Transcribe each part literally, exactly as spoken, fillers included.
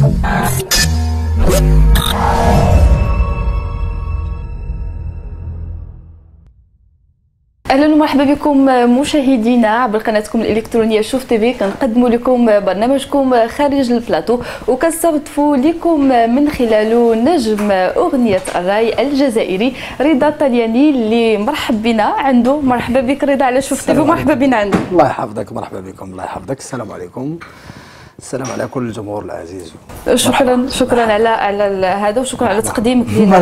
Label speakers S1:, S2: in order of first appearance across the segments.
S1: اهلا ومرحبا بكم مشاهدينا عبر قناتكم الالكترونيه شوف تيفي. كنقدموا لكم برنامجكم خارج البلاطو وكنستضيفوا لكم من خلاله نجم اغنيه الراي الجزائري رضا الطلياني اللي مرحب بنا عنده. مرحبا بك رضا على شوف تيفي ومرحبا بنا عنده.
S2: الله يحفظك. مرحبا بكم. الله يحفظك. السلام عليكم. السلام على كل الجمهور العزيز.
S1: شكرا مرحبا. شكرا مرحبا. على على هذا وشكرا على تقديمك لنا.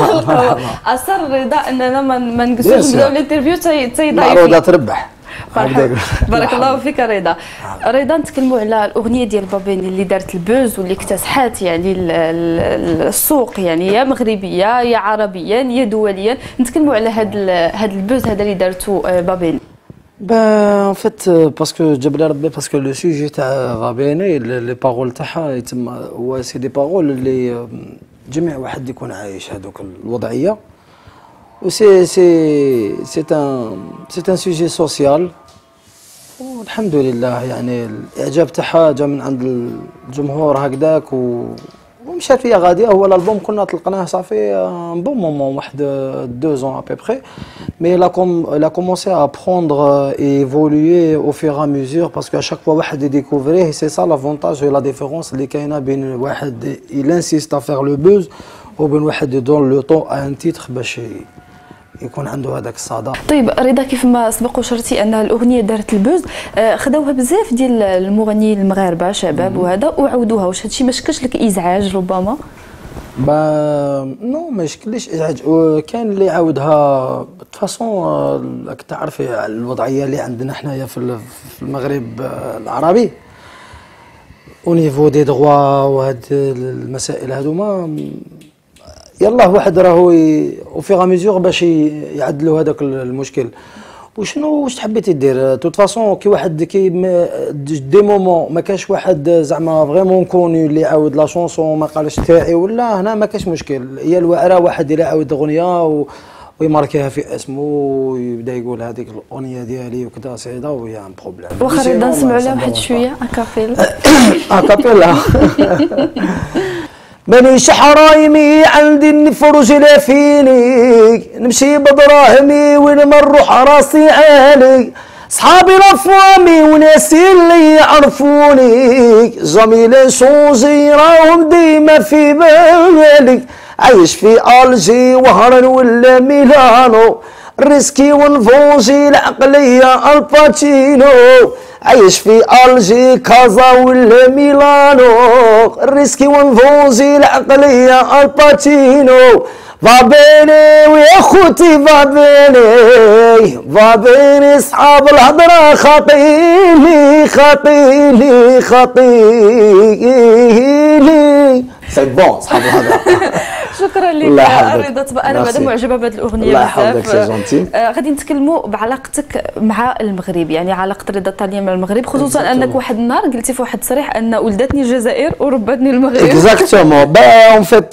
S1: اصر رضا اننا ما نقصوش نبداو الانترفيو تي ضعيف.
S2: رضا تربح.
S1: بارك الله فيك رضا. رضا نتكلموا على الاغنيه ديال بابيني اللي دارت البوز واللي اكتسحات يعني السوق، يعني يا مغربيه يا عربيا يا دوليا. نتكلموا على هذا هذا البوز هذا اللي دارته بابيني.
S2: Ben en fait parce que جاب لي ربي parce que le sujet تاع فابيني لي بارول تاعها يتم هو سي دي بارول اللي جميع واحد يكون عايش هذوك الوضعيه و سي سي سي ان سي ان سوجي سوسيال والحمد لله. يعني الاعجاب تاعها جا من عند الجمهور هكذاك و ومشات فيا غاديه. هو الالبوم كنا طلقناه صافي ان بون مومون واحد دو زون ا بيبري مي لا كوم لا كومونسي ا بروندر اي ايفولوي او فيغ ا ميزور باسكو ا شاك فوا واحد يديكوفريه سي سا لافونتاج لا ديفيرونس اللي كاينه بين واحد يلانسيست ا فيغ لو بوز وبين واحد يدون لو طون ان تيتر باش يكون عنده هذاك الصدى.
S1: طيب رضا كيف ما سبق وشرتي ان الاغنيه دارت البوز خداوها بزاف ديال المغنيين المغاربه شباب وهذا وعاودوها، واش هادشي ما شكلش لك ازعاج ربما؟
S2: با نو ما يشكلش ازعاج. كاين اللي عاودها بفاسون راك تعرفي الوضعيه اللي عندنا حنايا في المغرب العربي او نيفو دي دغوا وهاد المسائل هذوما. يلا واحد راهو وفي ميزور باش يعدلوا هذاك المشكل. وشنو واش حبيتي دير توت فاسون كي واحد كي دي مومون ما كانش واحد زعما فريمون كوني اللي يعاود لا شونسون ما قالش تاعي ولا هنا ما كاش مشكل. هي الواعره واحد اللي يعاود اغنيه و ويماركيها في اسمه ويبدا يقول هذيك الاغنيه ديالي وكذا سعيده وهي ان بروبليم.
S1: واخا نبدا نسمعوا لها واحد شويه اكابيل
S2: اكابيلا. مانيش حرايمي عندي نفرج لا فيني نمشي بدراهمي وين ما نروح راسي عالي صحابي لافوامي وناسي اللي يعرفوني جميل شونجي راهم ديما في بالي عايش في الجي وهران ولا ميلانو ريسكي ونفونجي العقليه الباتشينو عايش في الجي كازا ولا ميلانو ريسكي ونفوزي العقليه الباتينو فابيني ويا خوتي فابيني فابيني صحاب الهضره خاطيني خاطيني خاطيني سي بون صحاب الهضره.
S1: شكرا لك رضا. انا مادام معجبه بهذه الاغنيه
S2: الله يحفظك سي جونتي.
S1: آه غادي نتكلموا بعلاقتك مع المغرب، يعني علاقه رضا الطلياني مع المغرب، خصوصا انك واحد النهار قلتي في واحد التصريح ان ولدتني الجزائر وربتني المغرب.
S2: اكزاكتومون. با اون فيت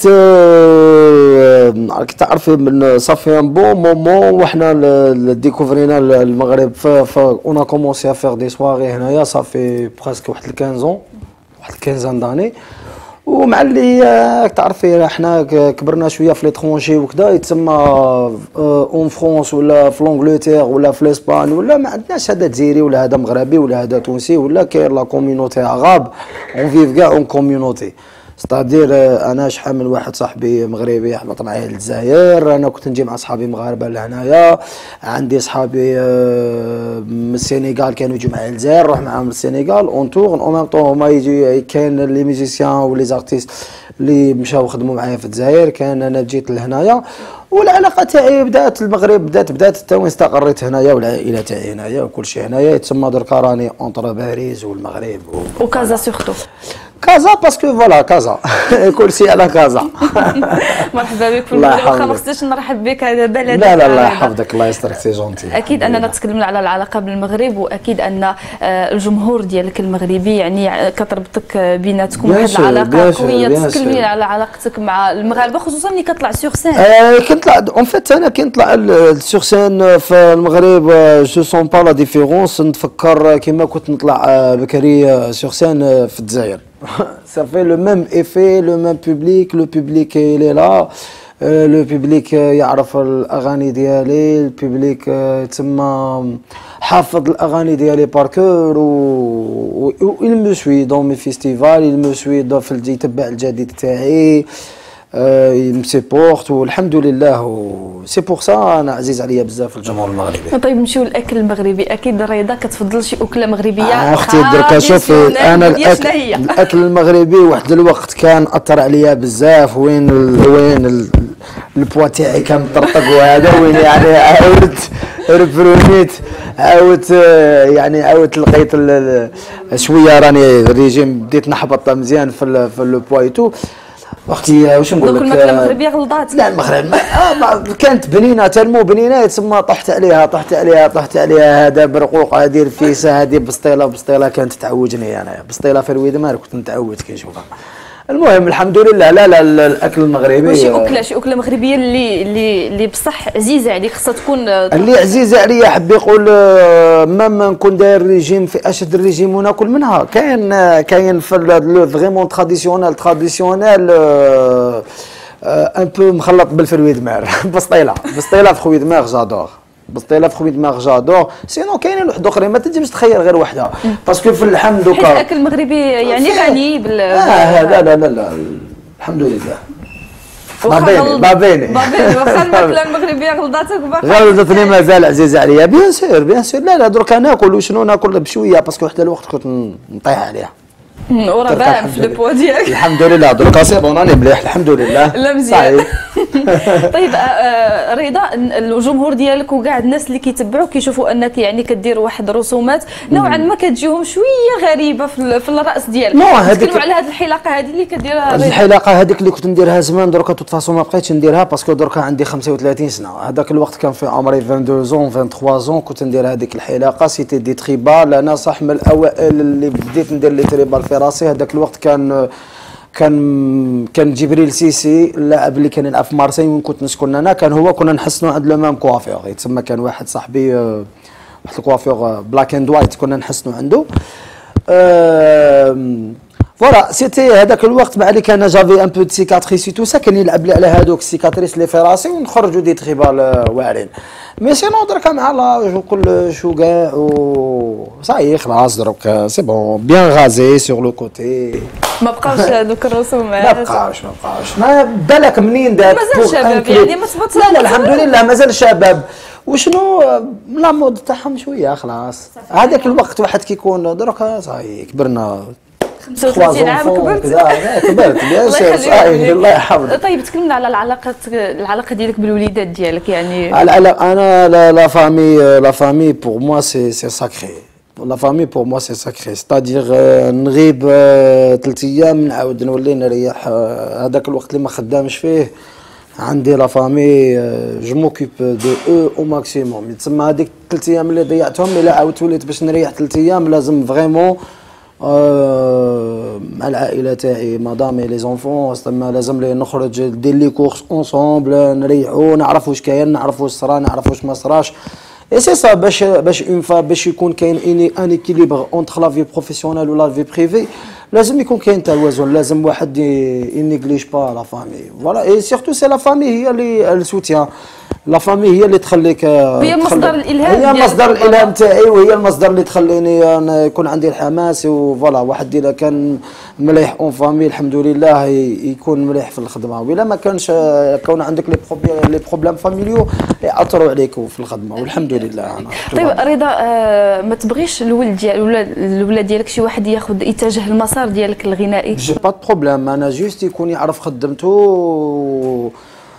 S2: راك تعرفي من صافي ان بون مومون وحنا ديكوفرينا المغرب ف اون ا كومونسي ا فيغ دي سواري هنايا صافي بريسك واحد خمسطاش واحد خمسطاش داني. ومع اللي راك تعرفي حنا كبرنا شويه في ليترونجي وكذا يتسمى اون فرونس ولا في لونجلتير ولا في اسبانيا ولا ما عندناش هذا جزائري ولا هذا مغربي ولا هذا تونسي ولا كاين لا كوميونيتي عرب اون فيف كاع اون كوميونيتي. ستادير انا شحال من واحد صاحبي مغربي هبط معايا للجزائر، انا كنت نجي مع صحابي مغاربه لهنايا، عندي صحابي من السينيغال كانوا يجوا معايا للجزائر نروح معاهم للسينيغال اون تور اون ميم طون هما يجي. كاين لي ميوزيسيان ولي زارتيست اللي مشاو خدموا معايا في الجزائر، كان انا جيت لهنايا والعلاقه تاعي بدات المغرب بدات بدات حتى وين استقريت هنايا والعائله تاعي هنايا وكل شيء هنايا. يتسمى دركا راني اونتر باريس والمغرب
S1: و... وكازا سورتو
S2: كازا باسكو فوالا كازا كل شيء على كازا.
S1: مرحبا بك في المغرب. واخا ما خصنيش نرحب بك هذا بلد.
S2: لا لا الله يحفظك الله يسترك سي جونتي.
S1: اكيد اننا تكلمنا على العلاقه بالمغرب واكيد ان الجمهور ديالك المغربي يعني كتربطك بيناتكم واحد العلاقه قويه. تكلمي على علاقتك مع المغاربه خصوصا ملي كطلع سور سين.
S2: آه كنطلع اون فيت انا كي نطلع سور سين في المغرب جو سون با لا ديفيرونس. نتفكر كيما كنت نطلع بكري سور سين في الجزائر ça fait le même effet, le même public, le public il est là. لو بيبليك يعرف الاغاني ديالي، البيبليك تما حافظ الاغاني ديالي باركور و il me suit dans mes festivals، il me suit في يتبع الجديد تاعي، يمسيبورت والحمد لله. سي بور سا انا عزيز عليا بزاف الجمهور المغربي.
S1: طيب نمشيو للاكل المغربي، اكيد رضا كتفضل شي اكله مغربيه؟
S2: آه اختي دركا شوفي انا الاكل, الأكل المغربي واحد الوقت كان اثر عليا بزاف، وين ال وين ال البوا تاعي كان مطرطق وهذا وين يعني عاودت ريفرونيت عاودت يعني عاودت لقيت شويه راني الريجيم بديت نحبط مزيان في في لو بوا ايتو. اختي واش نقول لك؟
S1: الماكله المغربيه غلطات؟
S2: لا المغرب آه كانت بنينه تنمو بنينه تسمى طحت عليها طحت عليها طحت عليها هذا برقوق هذه الفيسه هذه بسطيله بسطيله كانت تعوجني انا بسطيله في الويدمار كنت نتعود كي نشوفها. المهم الحمد لله. لا لا الاكل المغربي
S1: شي اكله شي اكله مغربيه اللي اللي اللي بصح عزيزه عليك خصها تكون
S2: اللي عزيزه عليا حب يقول مام نكون داير ريجيم في اشد الريجيم وناكل منها. كاين كاين في لو فريمون تراديسيونيل تراديسيونيل ان بو مخلط بالفروي دماغ بسطيله بسطيله في خوي دماغ جادور بسطيله في خوي دماغ جادور. سينو كاينين واحد اخرين ما تنجمش تخير غير وحده باسكو في اللحم دوكا
S1: حيت الاكل المغربي يعني غني بال
S2: اه لا لا لا لا الحمد لله. بابيني بابيني
S1: بابيني واخا الماكله المغربيه غلطاتك باقي
S2: غلطتني مازال عزيزه عليا بيان سور بيان سور. لا لا دركا ناكل وشنو ناكل بشويه باسكو حتى الوقت كنت نطيح عليها
S1: وراه باين في البوا ديالك.
S2: الحمد لله دركا سي بون راني مليح الحمد لله.
S1: لا مزيان. طيب رضا الجمهور ديالك وكاع الناس اللي كيتبعوك كيشوفوا انك يعني كدير واحد الرسومات نوعا ما كتجيهم شويه غريبه في, في الراس ديالك. نتكلموا على هذه الحلاقه هذه اللي كديرها.
S2: الحلاقه هذيك اللي كنت نديرها زمان دركا توت فاسون ما بقيتش نديرها باسكو دركا عندي خمسة وثلاثين سنه. هذاك الوقت كان في عمري اثنين وعشرين زون ثلاثة وعشرين زون كنت ندير هذيك الحلاقه سيتي دي تريبال. انا صح من الاوائل اللي بديت ندير لي تريبال في راسي. هذاك الوقت كان كان كان جبريل سيسي اللاعب اللي كان يلعب في مارسي وين كنت نسكن انا كان هو كنا نحسنوا عند لو مام كوافيور يتسمى. كان واحد صاحبي واحد الكوافيور بلاك اند وايت كنا نحسنوا عنده. فوالا سيتي هذاك الوقت ما عليك انا جافي ان بو دو سيكاتريس تو سا كان يلعب لي على هذوك السيكاتريس اللي في راسي ونخرجوا دي تريبال واعرين. مي سينو دركا مع لاج وكل شو كاع و صاي خلاص درك سي بون بيان غازي سور لو كوتي.
S1: ما بقاوش هذوك الرسومات.
S2: ما بقاوش ما بقاوش ما بالك منين دات
S1: مازال شباب يعني ما تبطلش.
S2: لا لا الحمد لله مازال شباب. وشنو لا مود تاعهم شويه خلاص. هذاك الوقت واحد كيكون درك صاي كبرنا
S1: خمسة وثلاثين عام كبرت.
S2: كبرت بيان سور صحيح الله يحفظك.
S1: طيب تكلمنا على العلاقه العلاقه ديالك بالوليدات ديالك يعني.
S2: لا لا انا لا لا فامي لا فامي بور موا سي سي ساكري. لا فامي بور موا سي ساكري ستادير نغيب ثلاث ايام نعاود نولي نريح. هذاك الوقت اللي ما خدامش فيه عندي لا فامي جو موكوب دو او او ماكسيموم. تسمى هذيك ثلاث ايام اللي ضيعتهم الا عاودت وليت باش نريح ثلاث ايام لازم فريمون مع العائله تاعي مدامي لي زونفون تما لازم لي نخرج ندير لي كورس اونصومبل نريحو نعرف واش كاين نعرف واش صرا نعرف واش ما صراش. اي سي سا باش باش اون فا باش يكون كاين اني ان ايكيليبر اونتر لا في بروفيسيونيل ولا في بريفي لازم يكون كاين توازن. لازم واحد ينيغليج با لا فامي فوالا. اي سيرتو سي لا فامي هي اللي السوتيان. لا فامي هي اللي تخليك
S1: هي مصدر الالهام.
S2: هي مصدر الالهام تاعي وهي المصدر اللي تخليني انا يكون عندي الحماس وفوالا. واحد اذا كان مليح اون فامي الحمد لله يكون مليح في الخدمه. وإلا ما كانش كون عندك لي بروبليم لي بروبليم فاميليو ياثروا عليك في الخدمه والحمد لله. أنا
S1: طيب رضا آه ما تبغيش الولد ديال ولا الولاد ديالك شي واحد ياخذ يتجه المسار ديالك الغنائي؟ جي
S2: با دو بروبليم. انا جوست يكون يعرف خدمته.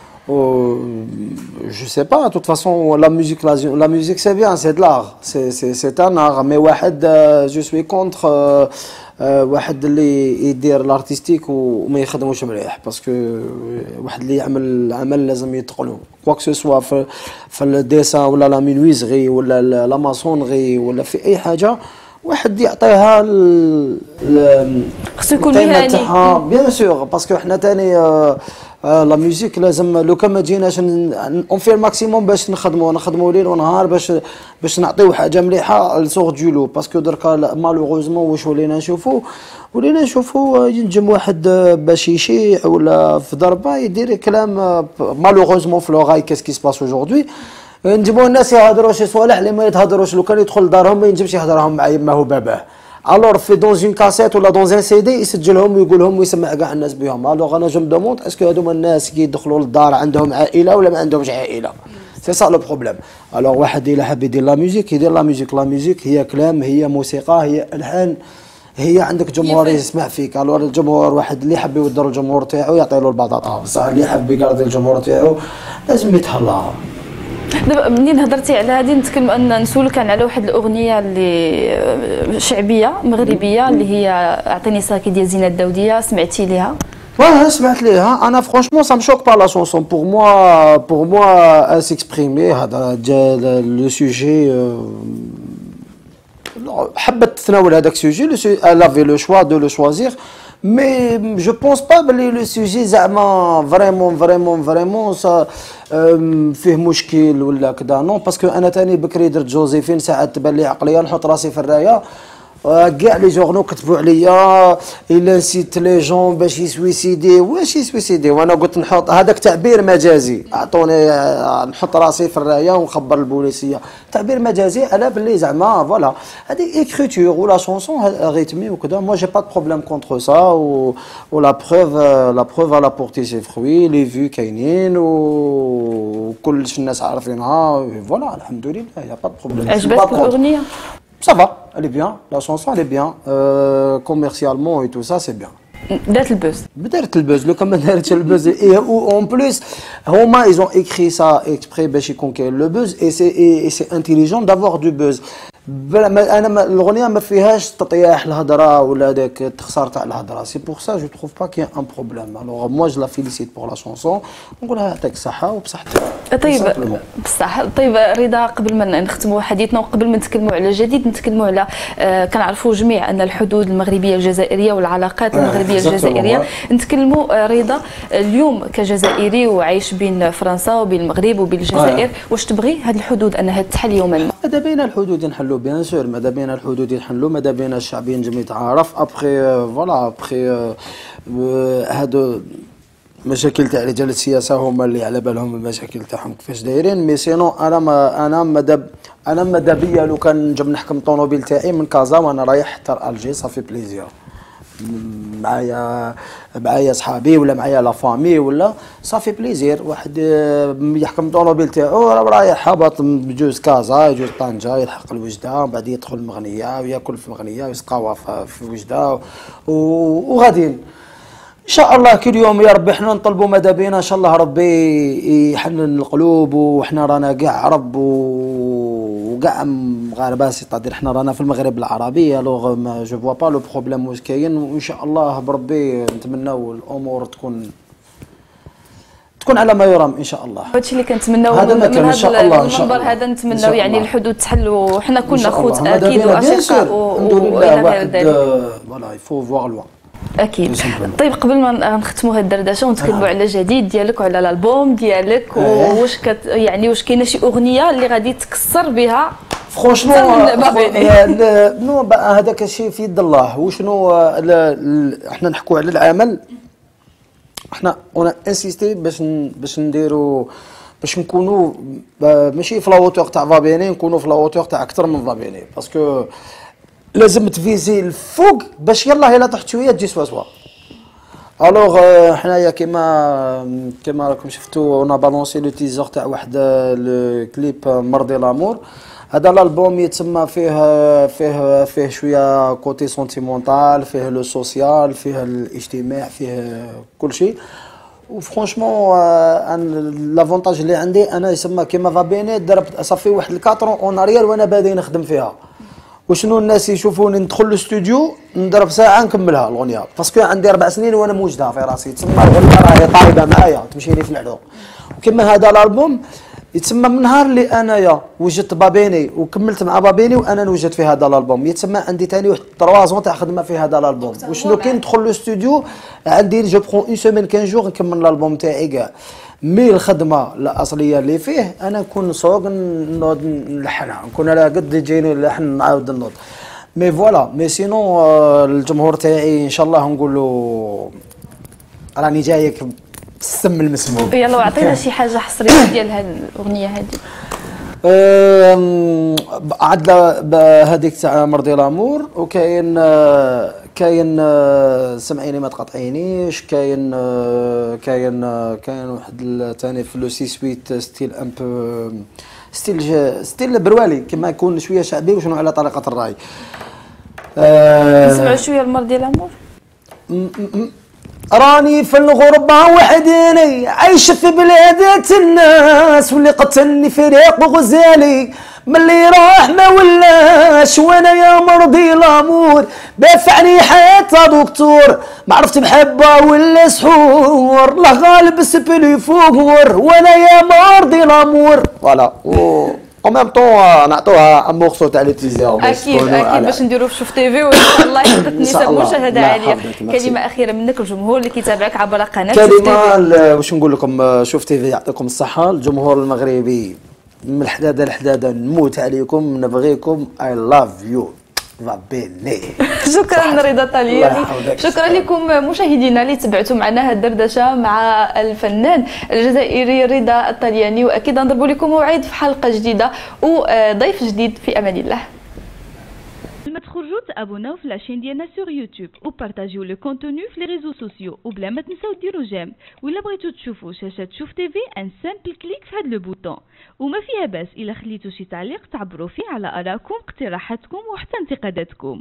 S2: Je sais pas, de toute façon, la musique, la, la musique c'est bien, c'est de l'art, c'est un art, mais واحد, je suis contre واحد اللي يدير الارتستيك وما يخدموش مليح باسكو واحد اللي يعمل العمل لازم يتقنوا كواك سو سوا في في الديسان ولا لا مينويزغي ولا لا ماسونغي ولا في اي حاجه واحد يعطيها
S1: خصو يكون مهني.
S2: بيان سور باسكو حنا ثاني آه لا ميوزيك لازم لو كان ما جيناش اون في الماكسيموم باش نخدموا نخدموا ليل ونهار باش باش نعطيو حاجه مليحه لسوغ دو لو، باسكو دركا مالوغوزمون واش ولينا نشوفوا ولينا نشوفوا ينجم واحد باش يشيع ولا في ضربه يدير كلام مالوغوزمون في لوغاي كاس كي سباس اجوردي، نجيبوا الناس يهضروا شي صوالح اللي ما يتهضروش، لو كان يدخل لدارهم ما ينجمش يهضرهم مع يماه وباباه. الور في دون اون كاسيت ولا دون ان سي دي يسجلهم ويقولهم ويسمع كاع الناس بهم. الوغ انا جو مدوموند اسكو هذوما الناس كي يدخلوا للدار عندهم عائله ولا ما عندهمش عائله، سي سا لو بروبليم. الوغ واحد الا حاب يدير لا ميوزيك يدير لا ميوزيك، لا ميوزيك هي كلام، هي موسيقى، هي الحان، هي عندك جمهور يسمع فيك. الوغ الجمهور واحد اللي يحب يودر الجمهور تاعو يعطي له البطاطا، بصح اللي يحب يقرضي الجمهور تاعو لازم يتهلا.
S1: دابا منين هضرتي على هذه نتكلم ان نسولك على واحد الاغنيه اللي شعبيه مغربيه اللي هي اعطيني ساكي ديال زينة الداوديه، سمعتي ليها؟
S2: واه سمعت ليها انا فرانشمون سا مشوك با لا شونسون بور موا بور موا ان سيكسبريمي هذا لو سوجي حبت تناول هذاك السوجي elle avait le choix de le choisir mais je pense pas بلي لو سوجي زعما فريمون فريمون فريمون سا فيه مشكل ولا كذا، نو باسكو انا تاني بكري درت جوزيفين ساعات تبان لي عقليه نحط راسي في الرايه كاع لي جورنو كتبوا عليا الا نسيت لي جون باش يسويسيدي، واش يسويسيدي وانا قلت نحط هذاك تعبير مجازي، اعطوني نحط راسي في الرايه ونخبر البوليسيه، تعبير مجازي على باللي زعما فوالا هذه اكريتور ولا شونسون ريتمي وكذا. مو جي با دو بروبليم كونتر سا و لا بروف لا بروف على بورتي سي فروي لي فيو كاينين وكلش الناس عارفينها فوالا الحمد لله يا با دو بروبليم.
S1: عجبتك الاغنيه؟
S2: Ça va, elle est bien, la chanson elle est bien, euh, commercialement et tout ça c'est bien.
S1: دارت البوز
S2: دارت البوز لو كان ما دارتش البوز et en plus هما ils ont écrit ça exprès باش يكون كاين لو بوز et c'est et c'est intelligent d'avoir du buzz. انا الاغنيه ما فيهاش تطياح الهضره ولا هذاك التخسار تاع الهضره، سي بور سا جو تروف با كي ان بروبليم. الوغ موا جو لا فيليسيت بور لا شونسون نقولها يعطيك الصحه وبصحتك.
S1: طيب بصح طيب رضا، قبل ما نختموا حديثنا وقبل ما نتكلموا على جديد نتكلموا على آه كنعرفوا جميع ان الحدود المغربيه الجزائريه والعلاقات المغربيه الجزائريه، نتكلموا آه رضا اليوم كجزائري وعايش بين فرنسا وبين المغرب وبين الجزائر، واش تبغي هذه الحدود انها تحل يوما ما؟
S2: ماذا بين الحدود نحلوا بيان سور، ماذا بين الحدود يحلوا، ماذا بين الشعب ينجم يتعارف ابخي فوالا ابخي هادو مشاكل تاع رجال السياسه هما اللي على بالهم المشاكل تاعهم كيفاش دايرين. مي سينو انا ما انا ماذا انا ماذا بيا لو كان نجم نحكم الطوموبيل تاعي من كازا وانا رايح حتى الجي صافي بليزير، معايا معايا صحابي ولا معايا لا فامي ولا صافي بليزير. واحد يحكم الطوموبيل تاعو رايح هابط بجوز كازا يجوز طنجه يلحق الوجده وبعد يدخل المغنيه وياكل في المغنيه ويسقاوا في وجده وغاديين ان شاء الله. كل يوم يا ربي حنا نطلبوا ماذا بينا ان شاء الله ربي يحنن القلوب، وحنا رانا كاع عرب وكاع مغاربه سيتادير حنا رانا في المغرب العربي. الوغ جو فوا با لو بروبليم واش كاين، وان شاء الله بربي نتمناو الامور تكون تكون على ما يرام ان شاء الله.
S1: هادشي اللي كنتمناو من
S2: هذا
S1: هذا المنبر هذا، نتمناو يعني الحدود تحل وحنا كنا خوت اكيد واشقاء والى غير ذلك.
S2: فوالا يفو فوار لوان
S1: اكيد. طيب قبل ما نختموا هذه الدردشه ونتكلموا آه. على جديد ديالك وعلى الالبوم ديالك، واش كت يعني واش كاينه شي اغنيه اللي غادي تكسر بها
S2: فرونشمون نو هذاك الشيء في يد الله. وشنو احنا نحكوا على العمل، احنا انا انسيستي باش باش نديروا باش نكونوا ماشي في لاوتور تاع فابيني، نكونوا في لاوتور تاع اكثر من فابيني، باسكو لازم تفيزي الفوق باش يلاه الا طحت شويه تجي سوا سوا. الوغ حنايا كيما كيما راكم شفتوا انا بالونسي لو تيزر تاع واحد الكليب مرضي لامور. هذا الالبوم يتسمى فيه فيه فيه شويه كوتي سونتيمونتال، فيه لو سوسيال، فيه الاجتماع، فيه كل شيء. وفرونشمون ان لافونتاج اللي عندي انا يسمى كيما فابيني ضربت صافي واحد الكاترون اون اريير وانا بادي نخدم فيها. وشنو الناس يشوفوني ندخل الاستوديو نضرب ساعه نكملها الاغنيه، باسكو عندي اربع سنين وانا موجدها في راسي، تسمى الاغنيه راهي طايبه معايا تمشي لي في العلوم. وكما هذا الالبوم يتسمى من نهار اللي انايا وجدت بابيني وكملت مع بابيني وانا نوجد في هذا الالبوم، يتسمى عندي ثاني واحد ثلاثة زون تاع خدمه في هذا الالبوم. وشنو كي ندخل لو ستوديو عندي جو برون اون سيمين كان جور نكمل الالبوم تاعي كاع. مي الخدمه الاصليه اللي فيه انا نكون نسوق نوض نلحنها، نكون على قد يجيني اللحن نعاود نوض. مي فوالا مي سينو الجمهور تاعي ان شاء الله نقول له راني جايك السم المسموم.
S1: يلا وعطينا شي حاجه حصريه ديال هذه الاغنيه هذه.
S2: عاد هذيك تاع مرضي لامور، وكاين كاين سمعيني ما تقاطعينيش، كاين كاين كاين واحد ثاني في لو سي سويت ستيل ان بو ستيل ستيل بروالي كما يكون شويه شعبي وشنو على طريقه الراي.
S1: نسمعوا شويه المرضي لامور.
S2: راني في الغربة وحديني عايش في بلادة الناس، واللي قتلني فريق غزالي من اللي راح ما ولاش، وانا يا مرضي لامور دافعني حتى دكتور، ما عرفت محبة ولا سحور، لا غالب سبلي فور، وانا يا مرضي لامور. فوالا او ميم طون نعطوها ان مورسو تاع لي تيزير.
S1: اكيد اكيد باش نديرو في شوف تيفي وان شاء الله يحقق نسب مشاهده عاليه. كلمه اخيره منك الجمهور اللي كيتابعك عبر قناه شوف تيفي.
S2: كلمه واش نقول لكم، شوف تيفي يعطيكم الصحه، الجمهور المغربي من الحداده لحداده نموت عليكم، نبغيكم، اي لاف يو فابيني.
S1: شكرا رضا طلياني، شكرا لكم مشاهدينا اللي تبعتوا معنا هذه الدردشه مع الفنان الجزائري رضا الطلياني، واكيد نضربوا لكم موعد في حلقه جديده وضيف جديد في امان الله.
S3: ما تخرجوا تابوناو في لاشين ديالنا سور يوتيوب وبارطاجيو لو كونتوني في لي ريزو سوسيو، وبلا ما تنساو ديروا جيم، ولا بغيتو تشوفوا شاشه شوف تيفي ان سامبل كليك في هذا لو بوطون. وما فيها باس الا خليتوا شي تعليق تعبروا فيه على ارائكم اقتراحاتكم وحتى انتقاداتكم.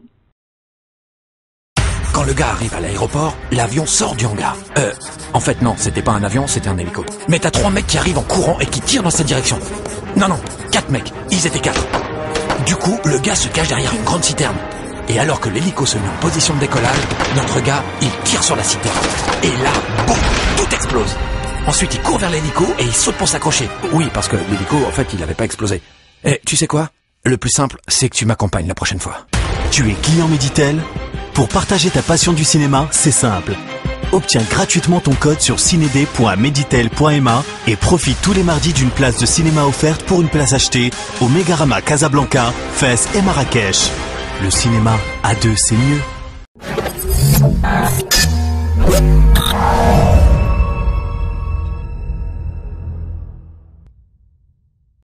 S4: Quand le gars arrive à l'aéroport, l'avion sort du hangar. Euh, en fait non, c'était pas un avion, c'était un hélico. Mais t'as trois mecs qui arrivent en courant et qui tirent dans cette direction. Non, non, quatre mecs, ils étaient quatre. Du coup, le gars se cache derrière une grande citerne. Et alors que l'hélico se met en position de décollage, notre gars, il tire sur la citerne. Et là, boum, tout explose. Ensuite, il court vers l'hélico et il saute pour s'accrocher. Oui, parce que l'hélico, en fait, il avait pas explosé. Et tu sais quoi? Le plus simple, c'est que tu m'accompagnes la prochaine fois.
S5: Tu es client Meditel? Pour partager ta passion du cinéma, c'est simple. Obtiens gratuitement ton code sur cinéd point meditel point ma et profite tous les mardis d'une place de cinéma offerte pour une place achetée au Megarama Casablanca, Fès et Marrakech. Le cinéma à deux, c'est mieux.